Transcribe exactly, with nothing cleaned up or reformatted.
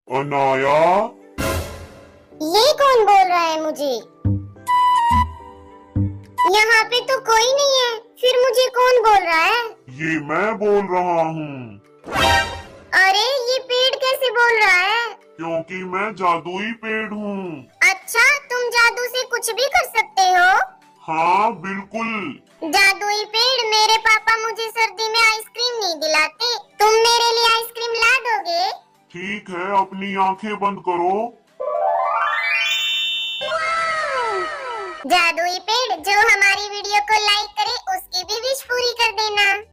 अनाया। ये कौन बोल रहा है मुझे? यहाँ पे तो कोई नहीं है, फिर मुझे कौन बोल रहा है? ये मैं बोल रहा हूँ। अरे ये पेड़ कैसे बोल रहा है? क्योंकि मैं जादुई पेड़ हूँ। अच्छा, तुम जादू से कुछ भी कर सकते हो? हाँ बिल्कुल। जादुई पेड़, मेरे पापा मुझे सर्दी में आइसक्रीम नहीं दिलाते, तुम मेरे लिए आइसक्रीम ला दोगे? ठीक है, अपनी आंखें बंद करो। जादुई पेड़ जो हमारी वीडियो को लाइक करे उसकी भी विश पूरी कर देना।